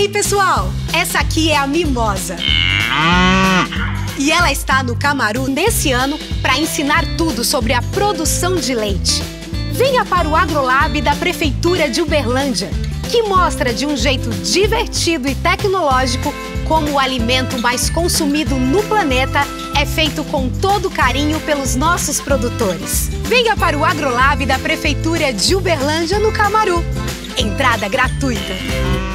aí, pessoal? Essa aqui é a Mimosa. E ela está no Camaru nesse ano para ensinar tudo sobre a produção de leite. Venha para o AgroLab da Prefeitura de Uberlândia, que mostra de um jeito divertido e tecnológico como o alimento mais consumido no planeta é feito com todo carinho pelos nossos produtores. Venha para o AgroLab da Prefeitura de Uberlândia, no Camaru. Entrada gratuita.